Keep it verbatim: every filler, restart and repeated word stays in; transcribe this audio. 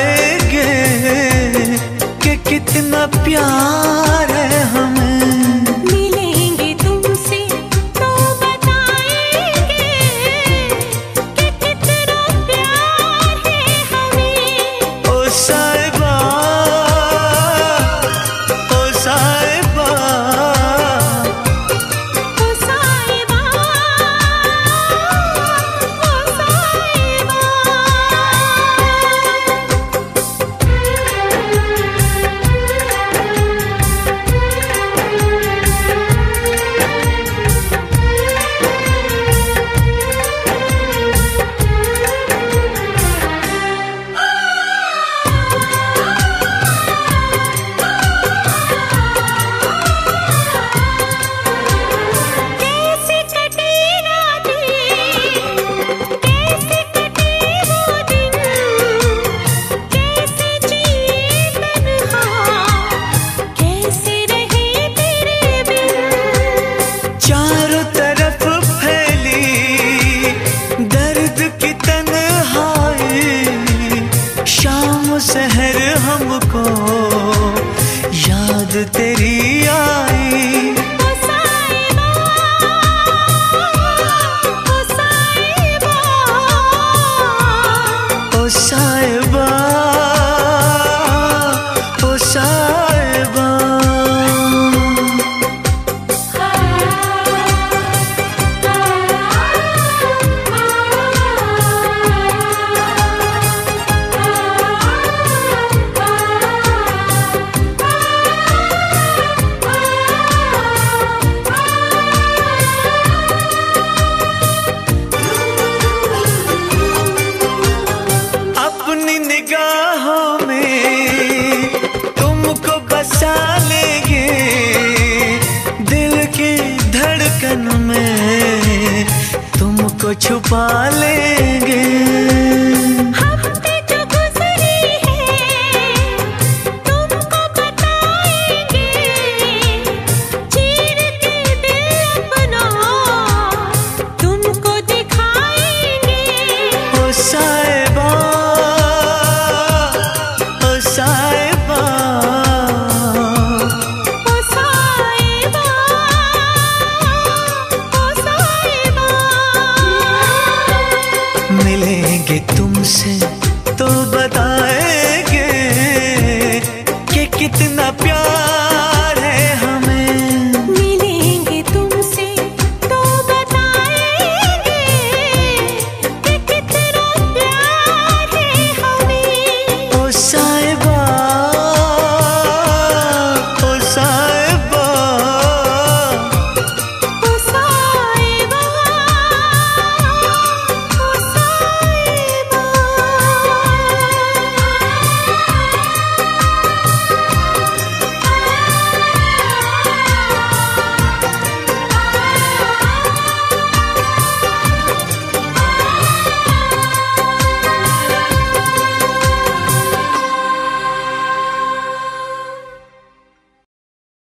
बताएंगे कि कितना प्यार है हमें। मिलेंगे तुमसे तो बताएंगे कि कितना प्यार है हमें। ओ साहिबा, ओ साहिबा, ओ साहिबा, ओ साहिबा। कैसे कटे रातें, कैसे कटे वो दिन, कैसे जिए तन्हा, कैसे रहे तेरे बिन। चारों तरफ फैली दर्द की तन्हाई, शाम सहर हमको याद तेरी आई। ओ साहिबा, ओ साहिबा, ओ साहिबा, ओ साहिबा। अपनी निगाहों में तुमको बसा लेंगे, दिल की धड़कन में तुमको छुपा लेंगे। हफ्ते जो गुजरी है तुमको बताएंगे, चीर के दिल अपना तुमको दिखाएंगे। ओ साहिबा, ओ साहिबा,